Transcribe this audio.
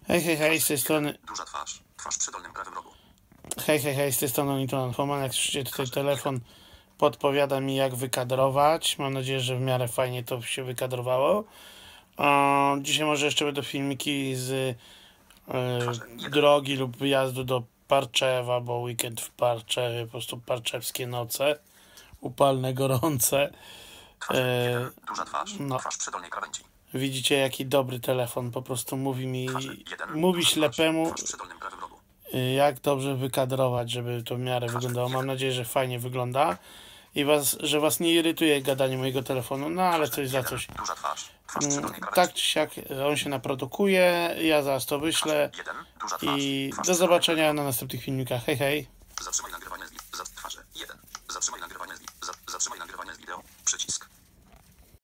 Hej, hej, hej, z tej strony... Duża twarz. Twarz przy dolnym prawym rogu. Hej, hej, hej, z tej strony Nitoman Homan. Jak słyszycie, tutaj telefon podpowiada mi, jak wykadrować. Mam nadzieję, że w miarę fajnie to się wykadrowało. Dzisiaj może jeszcze będą filmiki z drogi lub wyjazdu do Parczewa, bo weekend w Parczewie, po prostu parczewskie noce. Upalne, gorące. Duża twarz. No. Twarz przy dolnej krawędzi. Widzicie, jaki dobry telefon. Po prostu mówi mi, Jeden. mówi Duża ślepemu, twarz przy dolnym prawym rogu. jak dobrze wykadrować, żeby to w miarę wyglądało. Mam nadzieję, że fajnie wygląda i że was nie irytuje gadanie mojego telefonu, no ale coś za coś. Duża twarz. Twarz przy dolnej krawędzi. Tak czy siak on się naprodukuje, ja zaraz to wyślę Duża twarz. i Twarz do przy zobaczenia na następnych filmikach. Hej, hej! Zatrzymaj nagrywanie z twarzy. 1. Zatrzymaj nagrywanie z wideo. Przycisk.